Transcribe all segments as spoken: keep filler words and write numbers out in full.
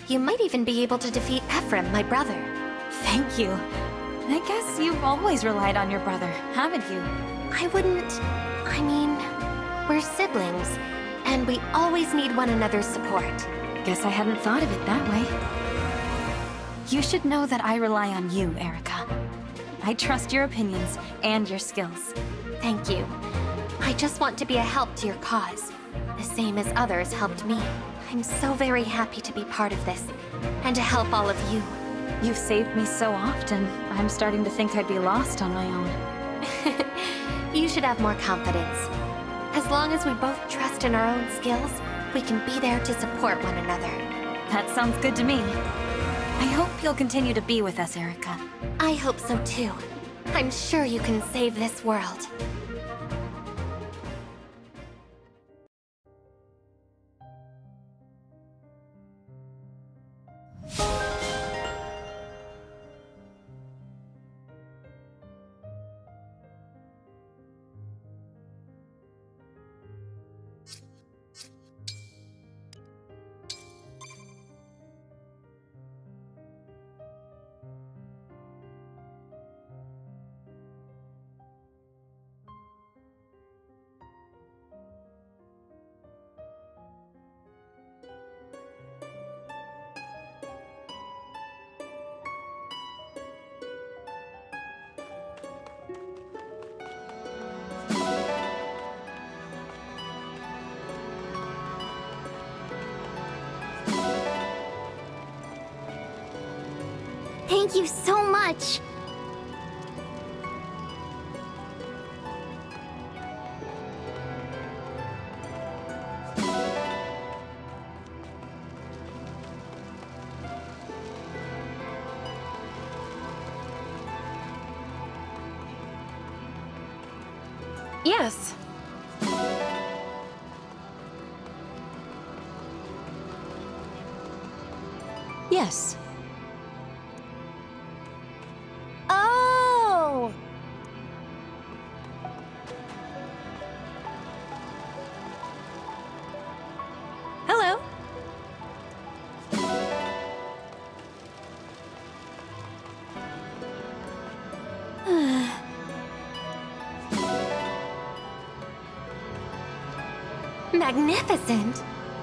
You might even be able to defeat Ephraim, my brother. Thank you. I guess you've always relied on your brother, haven't you? I wouldn't... I mean... We're siblings, and we always need one another's support. Guess I hadn't thought of it that way. You should know that I rely on you, Erika. I trust your opinions and your skills. Thank you. I just want to be a help to your cause, the same as others helped me. I'm so very happy to be part of this, and to help all of you. You've saved me so often, I'm starting to think I'd be lost on my own. You should have more confidence. As long as we both trust in our own skills, we can be there to support one another. That sounds good to me. I hope you'll continue to be with us, Erika. I hope so too. I'm sure you can save this world. Thank you so much! Yes. Yes. Oh! Hello. Magnificent!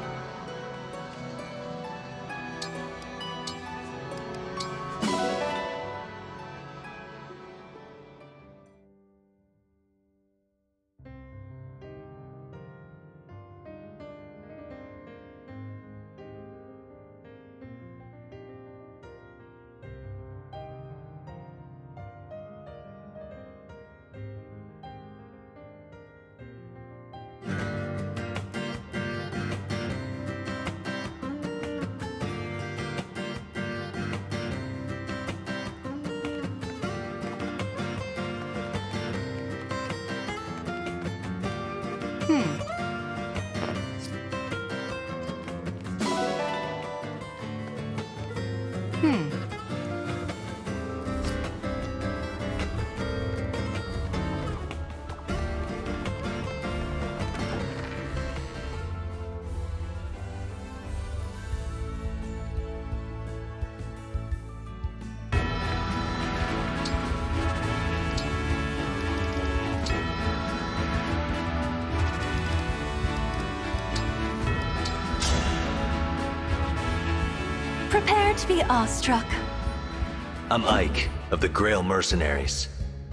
Prepare to be awestruck. I'm Ike, of the Grail Mercenaries.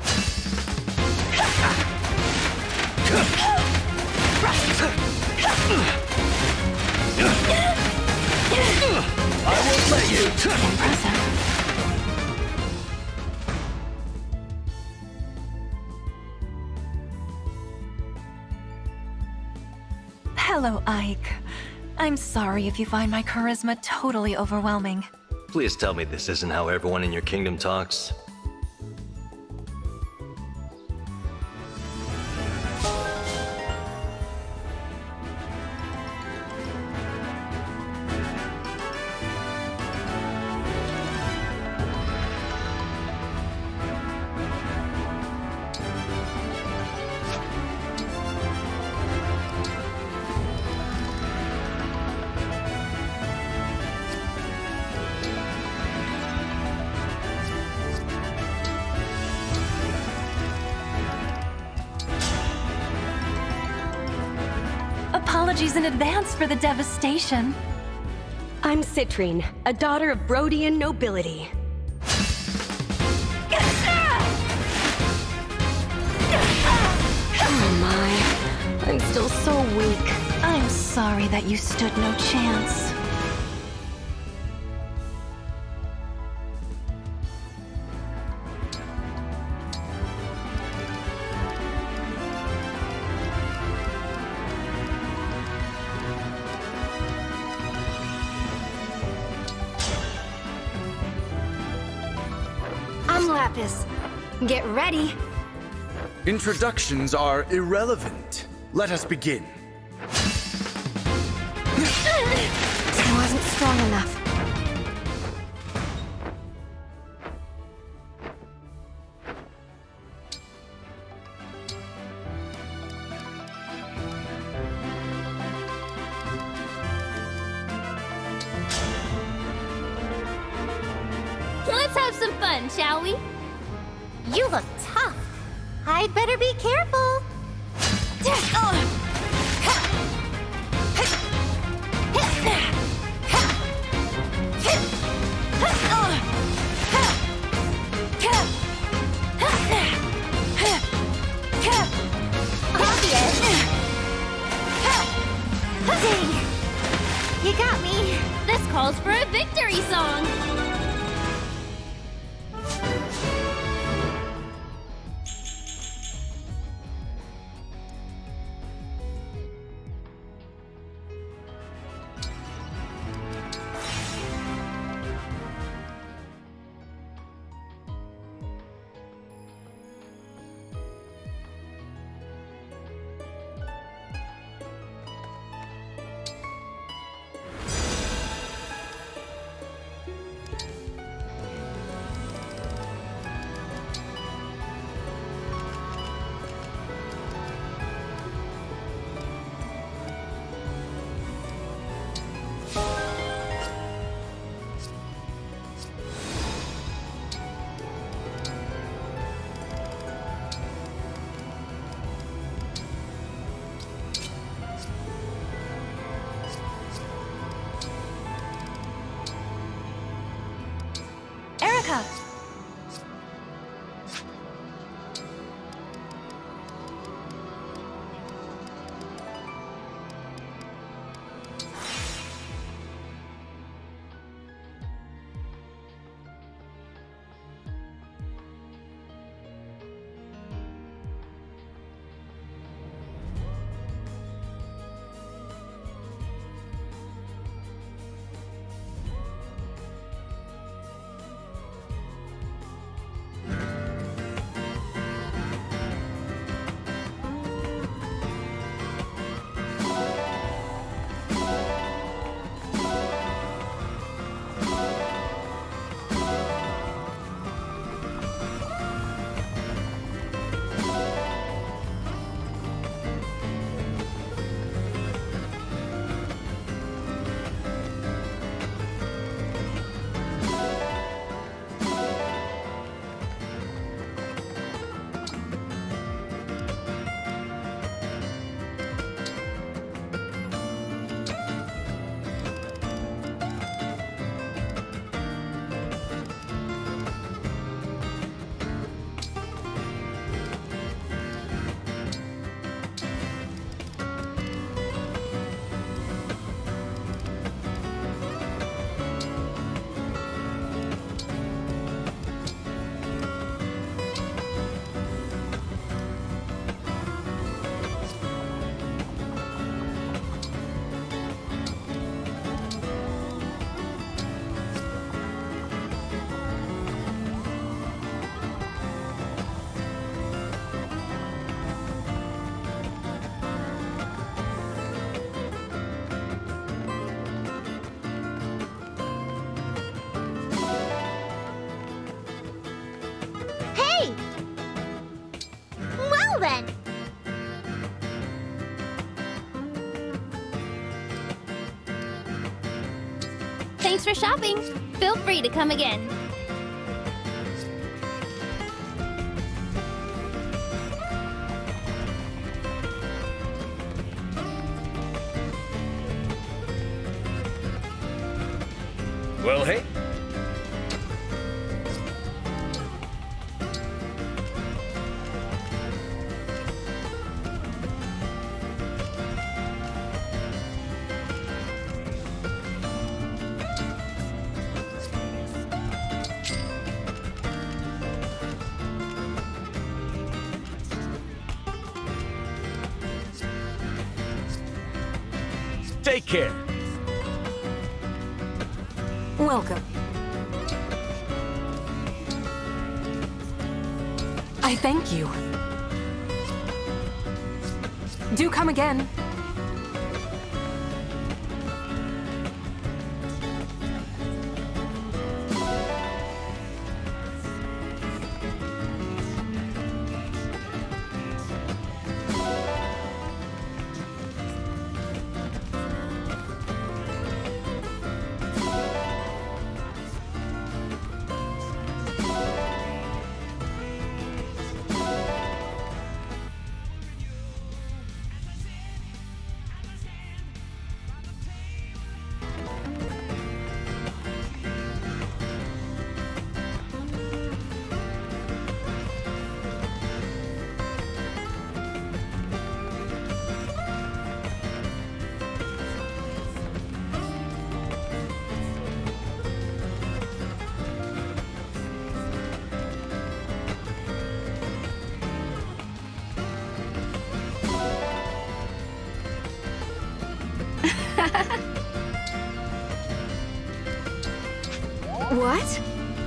I won't let you! Impressive. Hello, Ike. I'm sorry if you find my charisma totally overwhelming. Please tell me this isn't how everyone in your kingdom talks. apologies in advance for the devastation. I'm Citrine, a daughter of Brodian nobility. Oh my, I'm still so weak. I'm sorry that you stood no chance. I'm Lapis. Get ready. Introductions are irrelevant. Let us begin. I wasn't strong enough. Let's have some fun, shall we? You look tough. I'd better be careful. Obvious. Dang. You got me. This calls for a victory song. Erica! then. Thanks for shopping. Feel free to come again. Well, hey. Take care. Welcome. I thank you. Do come again. What?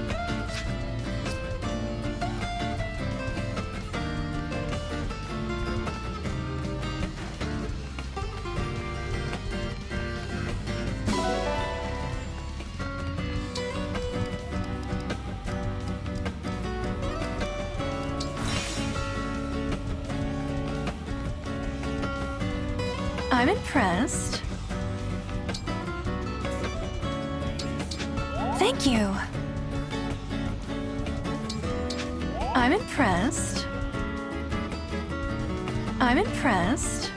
I'm impressed. Thank you. I'm impressed. I'm impressed.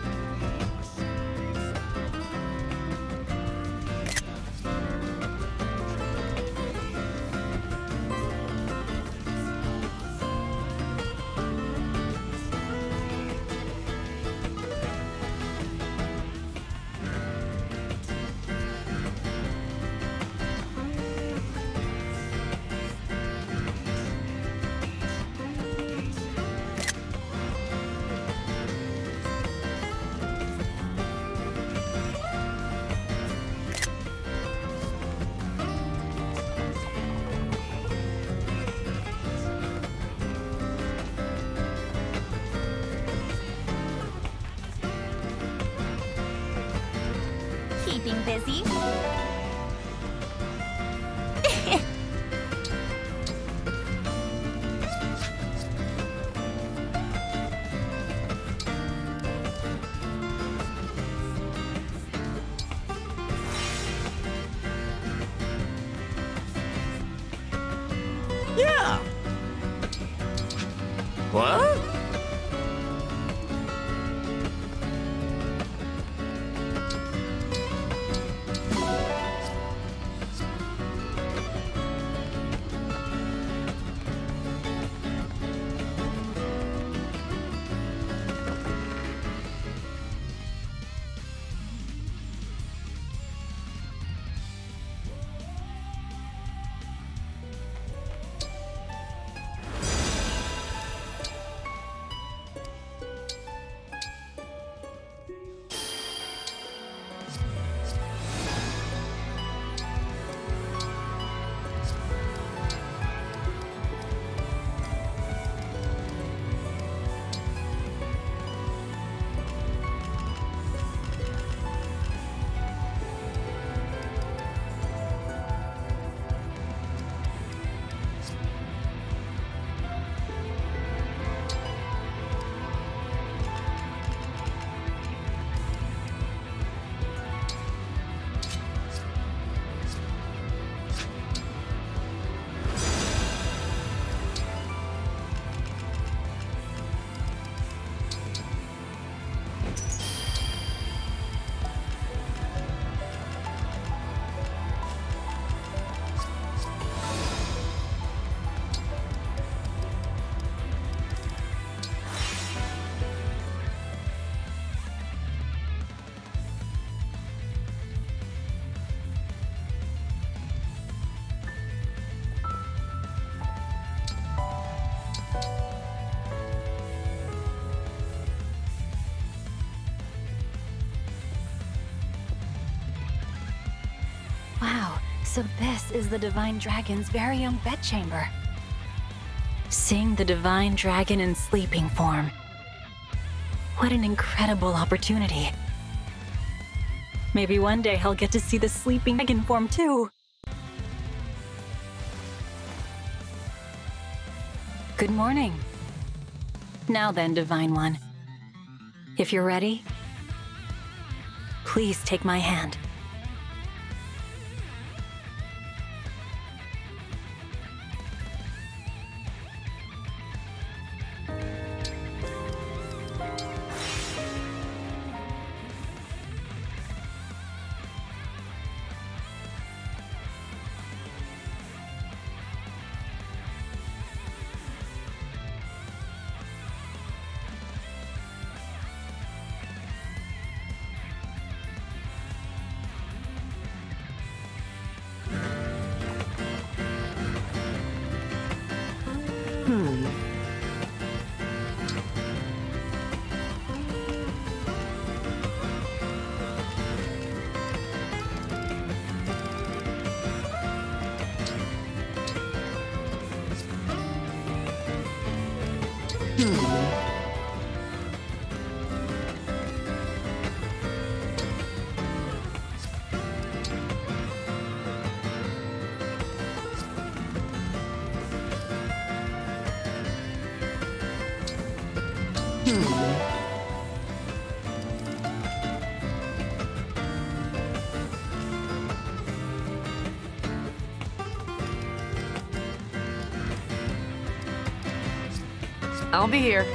Keeping busy. Yeah. What? So this is the Divine Dragon's very own bedchamber. Seeing the Divine Dragon in sleeping form. What an incredible opportunity. Maybe one day I'll get to see the sleeping dragon form too. Good morning. Now then, Divine One. If you're ready, please take my hand. Hmm. I'll be here.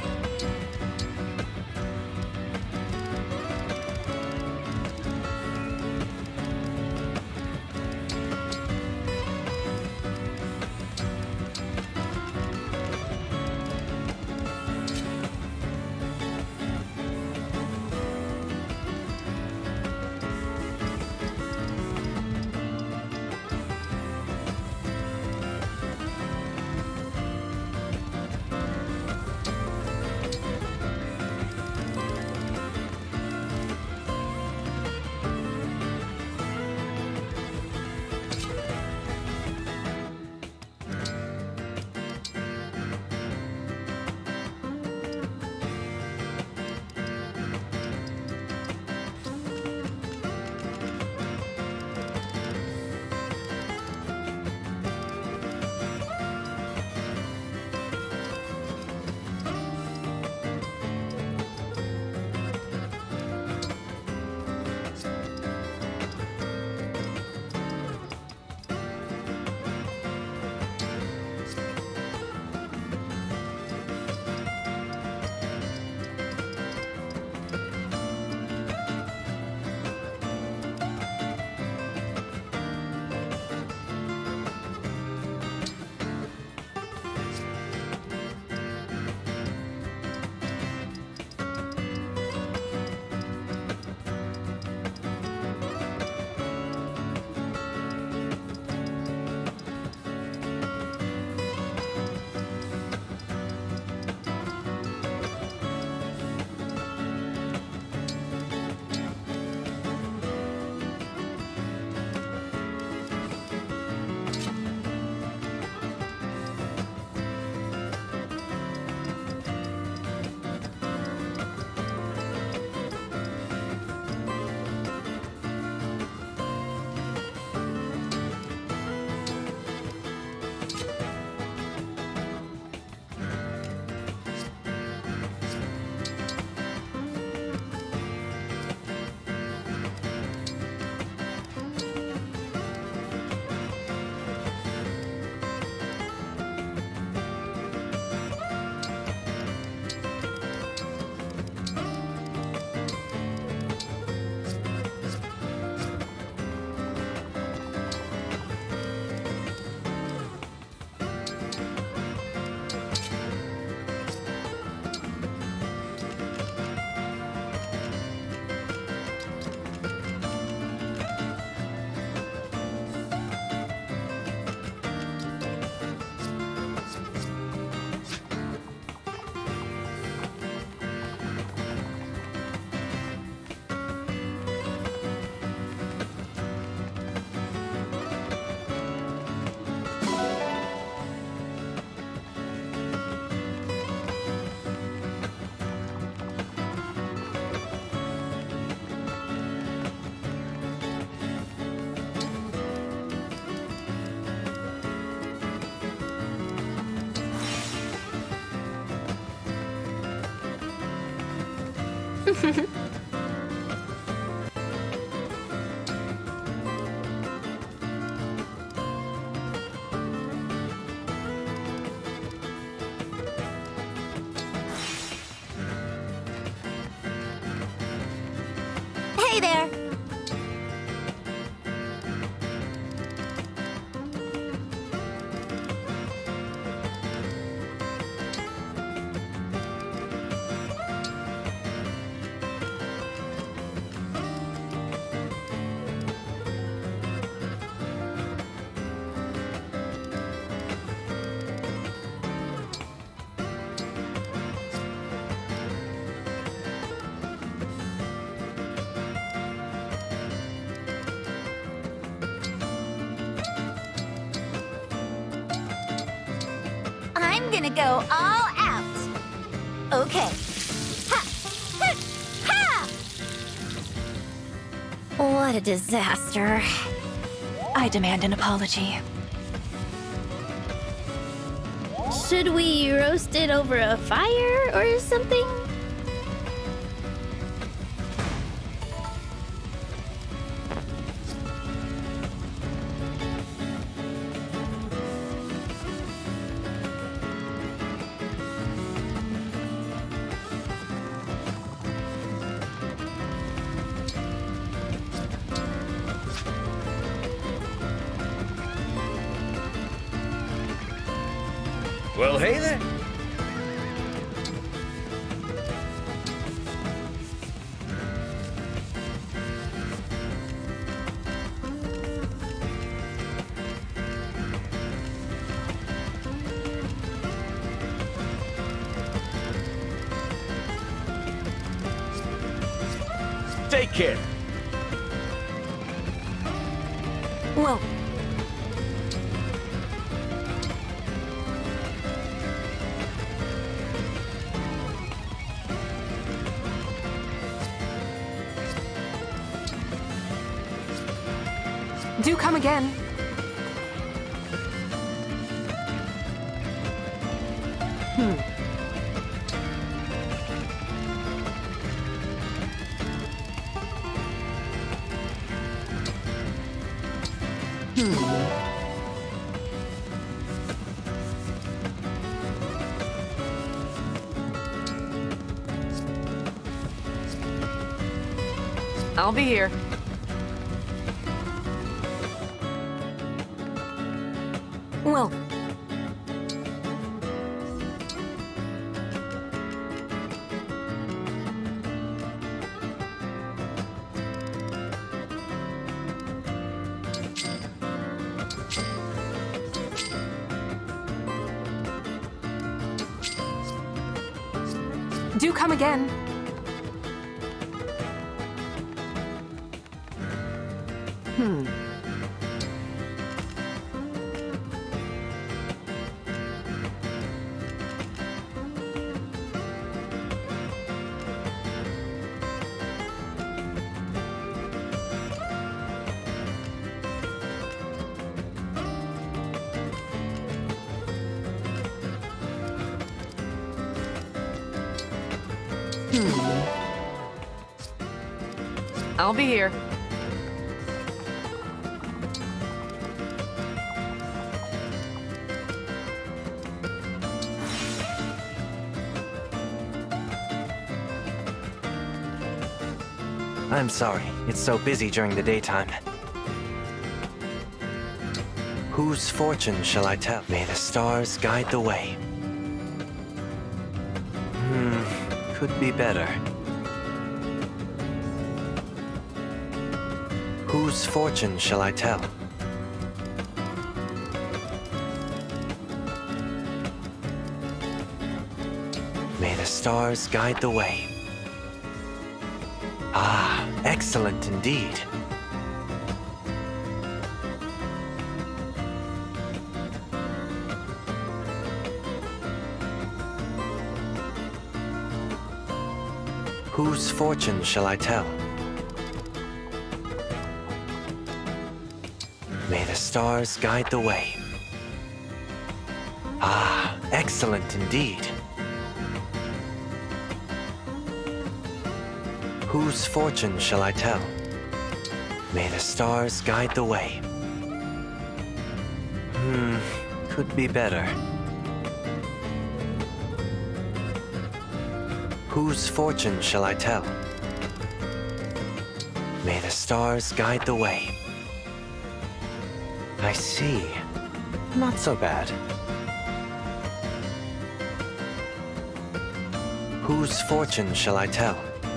Hey there! I'm gonna go all out. Okay. Ha! Ha! Ha! What a disaster. I demand an apology. Should we roast it over a fire or something? Well, hey there. Take care. Well, do come again. Hmm. I'll be here. Well, do come again. Hmm. Hmm. I'll be here. I'm sorry, it's so busy during the daytime. Whose fortune shall I tell? May the stars guide the way. Hmm, could be better. Whose fortune shall I tell? May the stars guide the way. Ah, excellent indeed. Whose fortune shall I tell? May the stars guide the way. Ah, excellent indeed. Whose fortune shall I tell? May the stars guide the way. Hmm, could be better. Whose fortune shall I tell? May the stars guide the way. I see. Not so bad. Whose fortune shall I tell?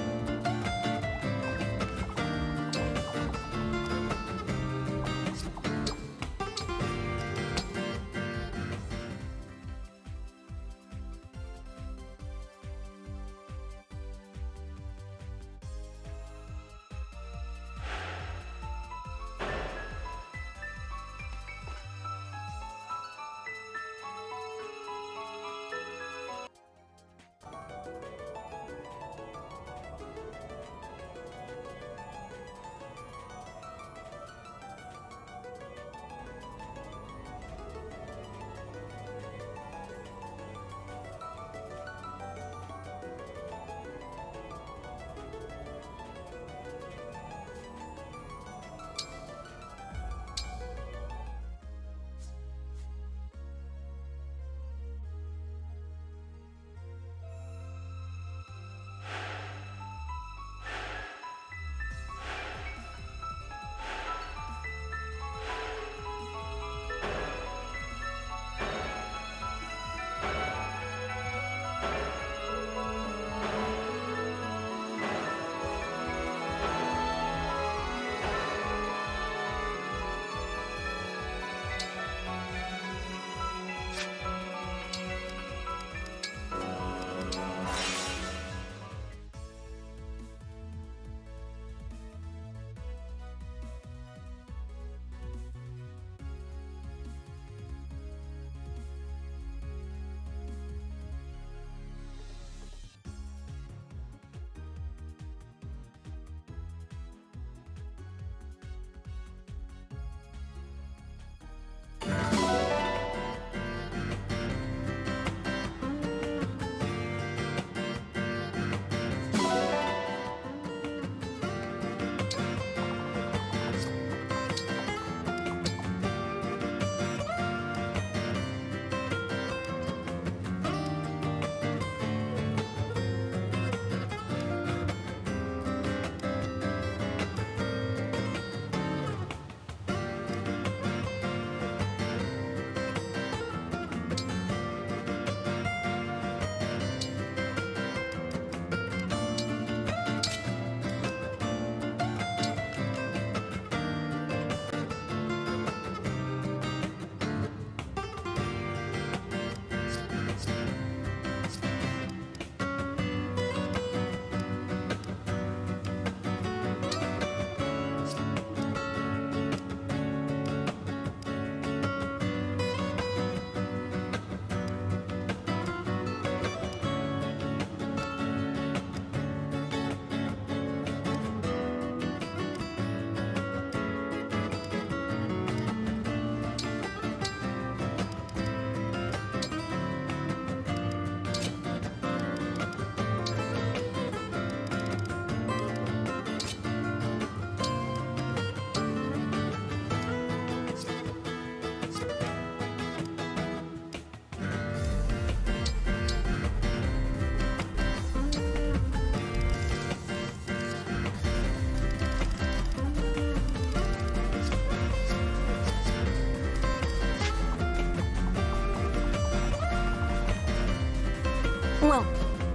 Well...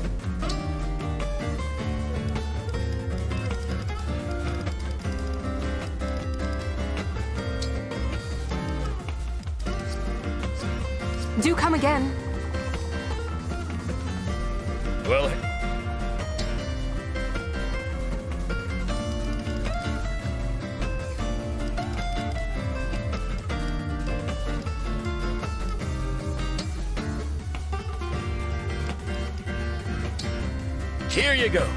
Do come again. Well... Here you go.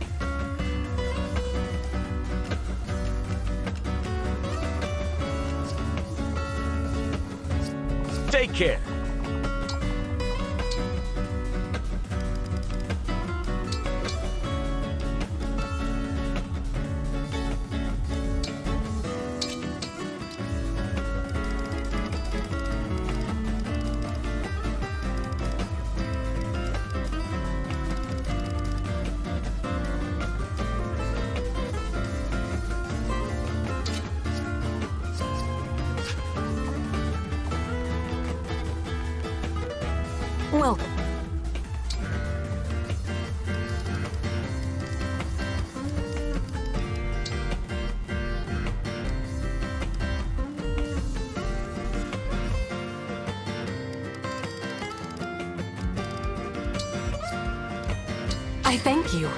Take care. Welcome. I thank you.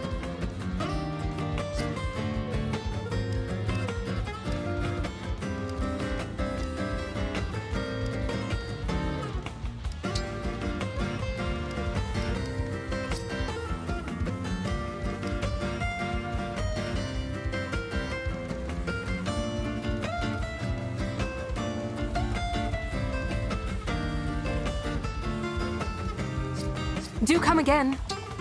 Do come again.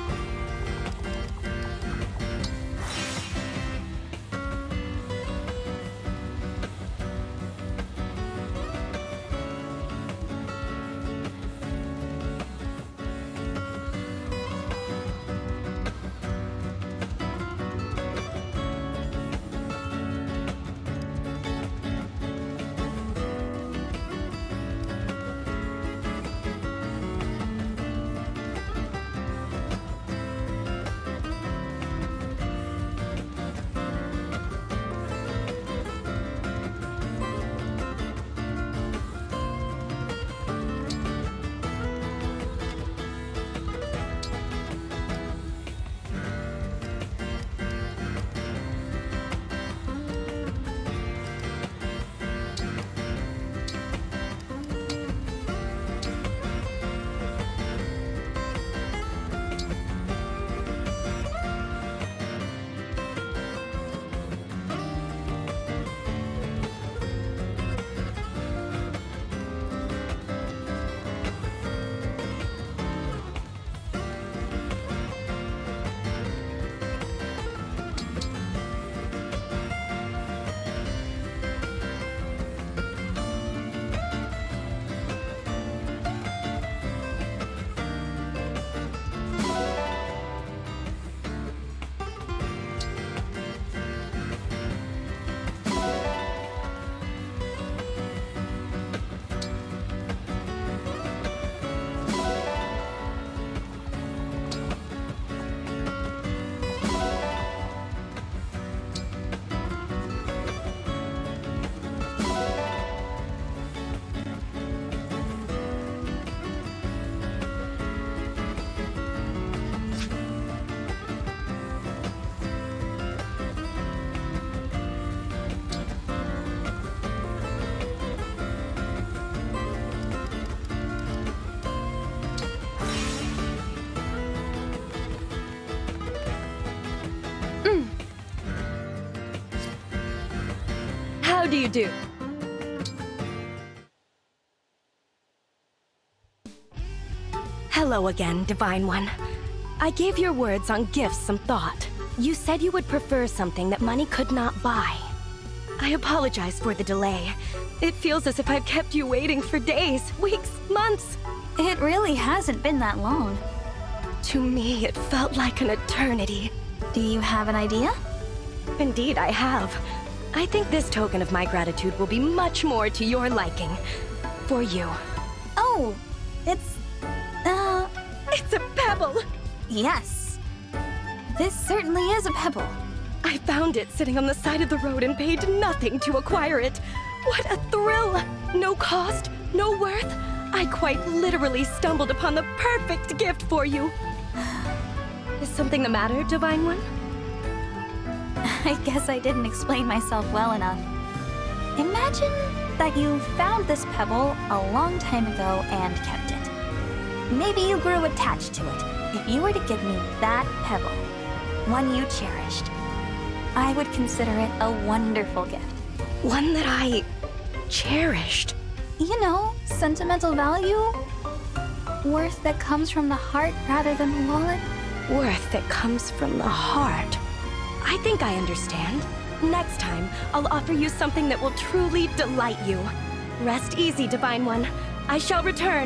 How do you do? Hello again, Divine One. I gave your words on gifts some thought. You said you would prefer something that money could not buy. I apologize for the delay. It feels as if I've kept you waiting for days, weeks, months. It really hasn't been that long. To me, it felt like an eternity. Do you have an idea? Indeed, I have. I think this token of my gratitude will be much more to your liking. For you. Oh, it's... uh... It's a pebble! Yes. This certainly is a pebble. I found it sitting on the side of the road and paid nothing to acquire it. What a thrill! No cost, no worth. I quite literally stumbled upon the perfect gift for you. Is something the matter, Divine One? I guess I didn't explain myself well enough. Imagine that you found this pebble a long time ago and kept it. Maybe you grew attached to it. If you were to give me that pebble, one you cherished, I would consider it a wonderful gift. One that I... cherished? You know, sentimental value? Worth that comes from the heart rather than the wallet? Worth that comes from the heart. I think I understand. Next time, I'll offer you something that will truly delight you. Rest easy, Divine One. I shall return.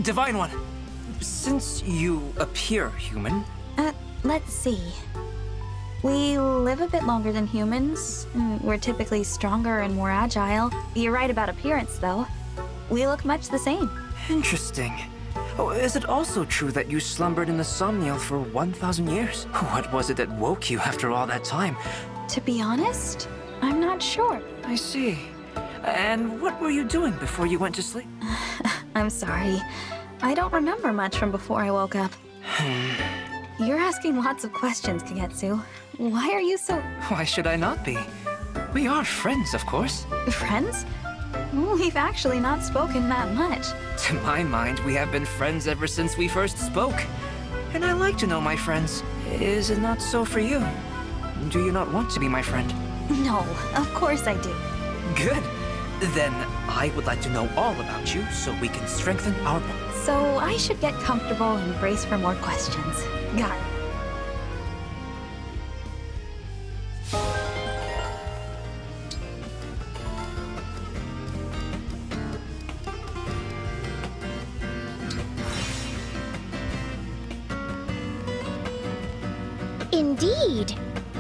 Divine One, since you appear human... Uh, let's see. We live a bit longer than humans. We're typically stronger and more agile. You're right about appearance, though. We look much the same. Interesting. Oh, is it also true that you slumbered in the Somniel for one thousand years? What was it that woke you after all that time? To be honest, I'm not sure. I see. And what were you doing before you went to sleep? I'm sorry. I don't remember much from before I woke up. You're asking lots of questions, Kagetsu. Why are you so... Why should I not be? We are friends, of course. Friends? We've actually not spoken that much. To my mind, we have been friends ever since we first spoke. And I like to know my friends. Is it not so for you? Do you not want to be my friend? No, of course I do. Good. Then I would like to know all about you so we can strengthen our bond. So I should get comfortable and brace for more questions. Got it. Indeed.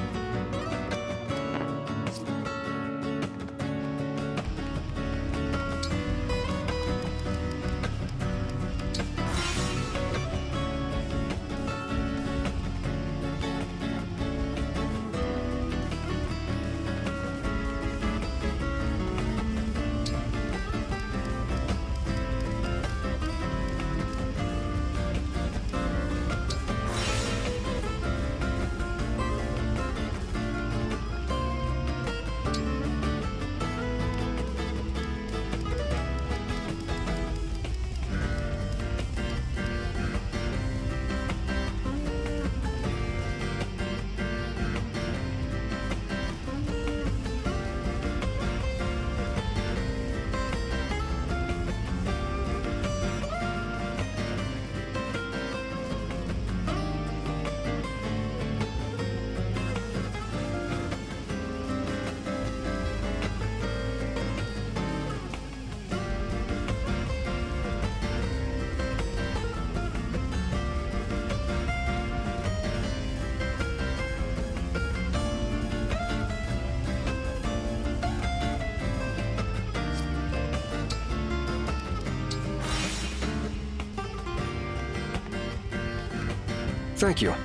Thank you.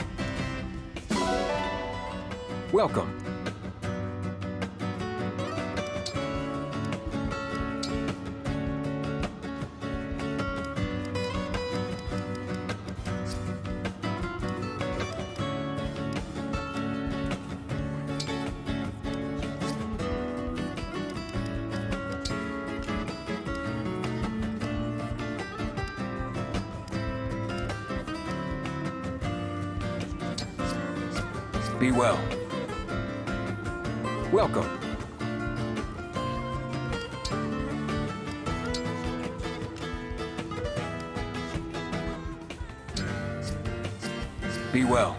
Welcome. Be well. Welcome. Be well.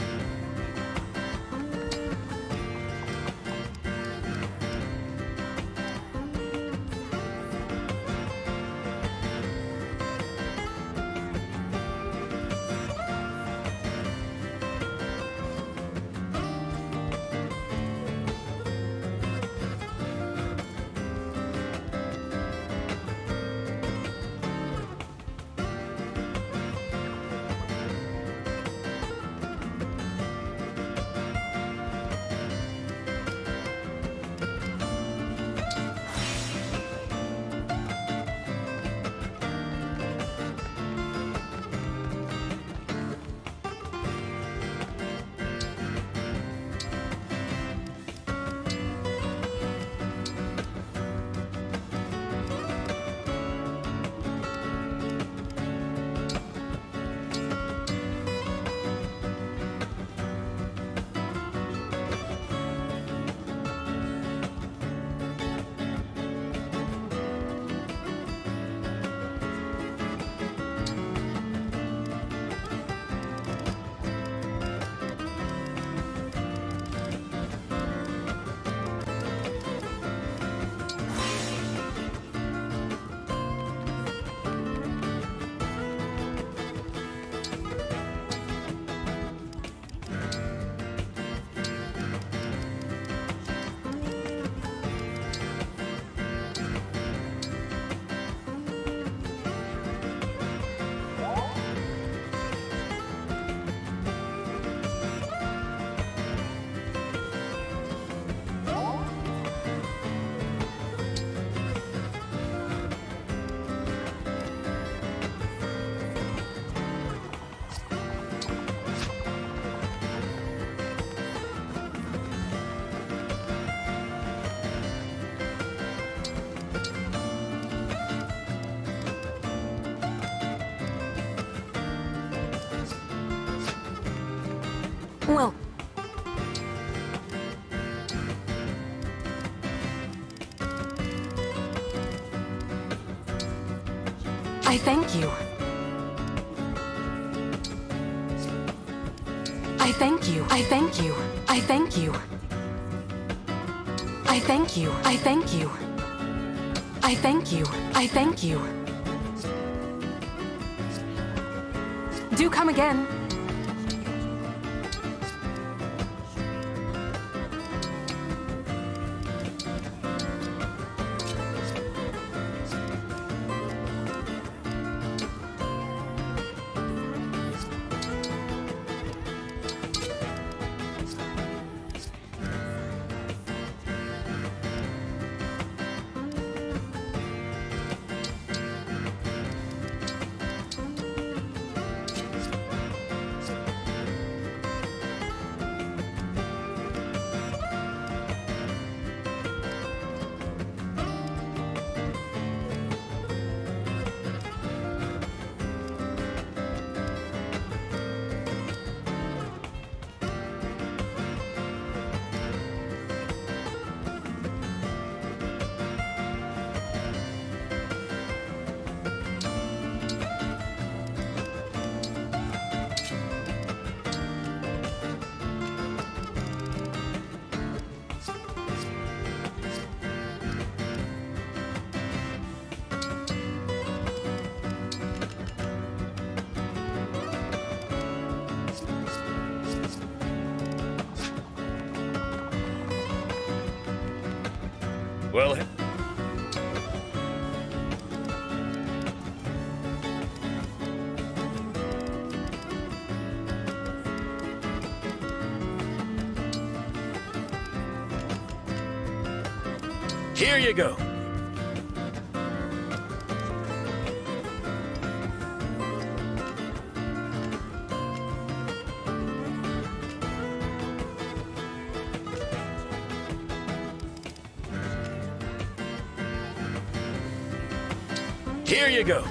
Well... I thank you. I thank you. I thank you. I thank you. I thank you. I thank you. I thank you. I thank you. Do come again. Well... Here you go. Here you go.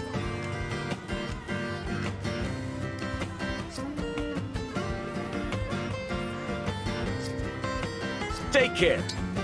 Take care.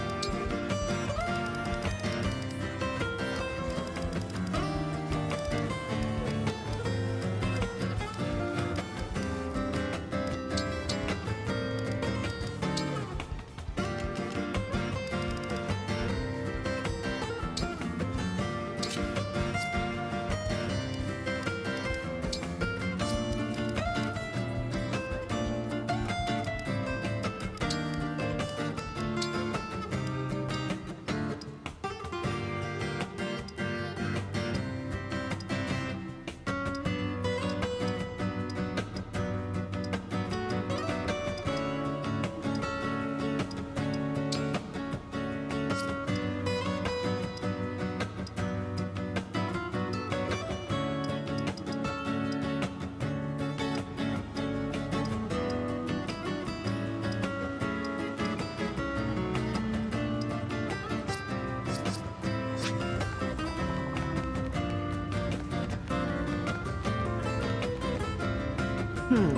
Hmm.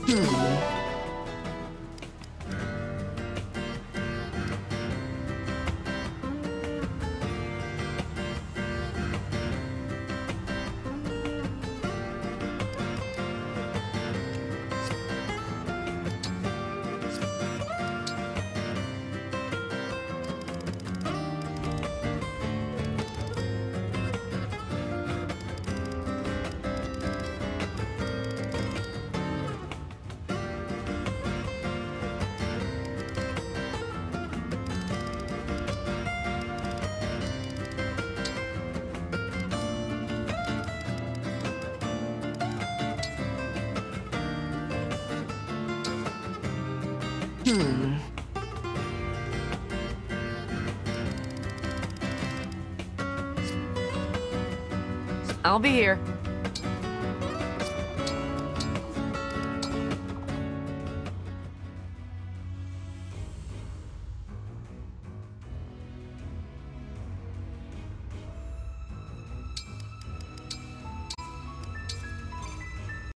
Hmm. I'll be here.